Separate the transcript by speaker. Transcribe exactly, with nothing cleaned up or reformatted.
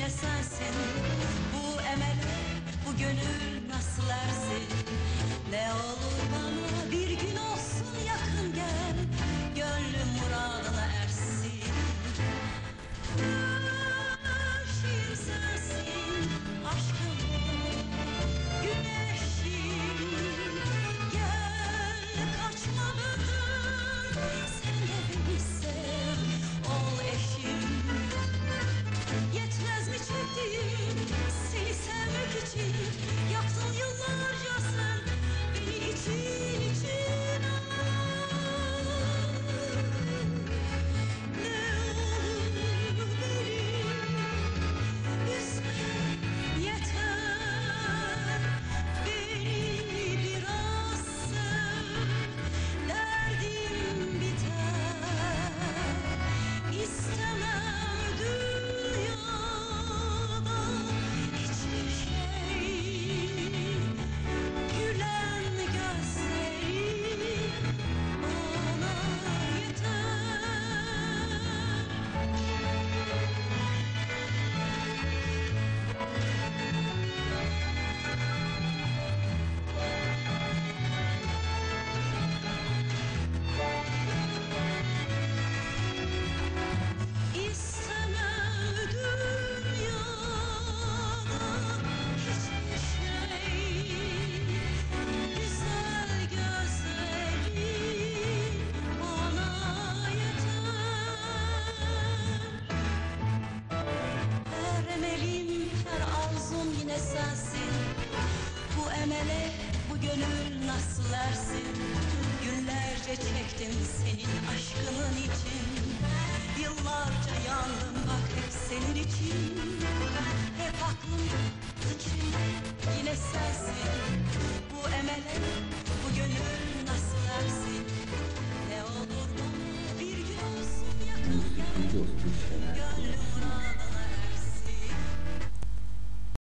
Speaker 1: yine sensin. Bu emele, bu gönül nasıl ersin? Ne olur bana bir gün olsun yakın gel, gönlüm muradına ersin. Güneşim sensin, aşkımın güneşim. Gel kaçma benden, sen de beni sev, ol eşim. Yetmez mi çektiğim seni sevmek için? Yaktın yıllarca sen beni için için. Ne olur beni üzme yeter, beni biraz sev, derdim biter. İstemem dünyada hiçbir şey, gülen gözlerin bana yeter. İstemem dünyada hiçbir şey, güzel gözlerin bana yeter. Her emelim, her arzum yine sensin. Bu emele, bu gönül nasıl ersin? Günlerce çektim senin aşkının için. Yıllarca yandım bak hep senin için. Hep aklımda, içimde yine sensin. Bu emele, bu gönül nasıl ersin? Ne olur bana bir gün olsun yakın gel.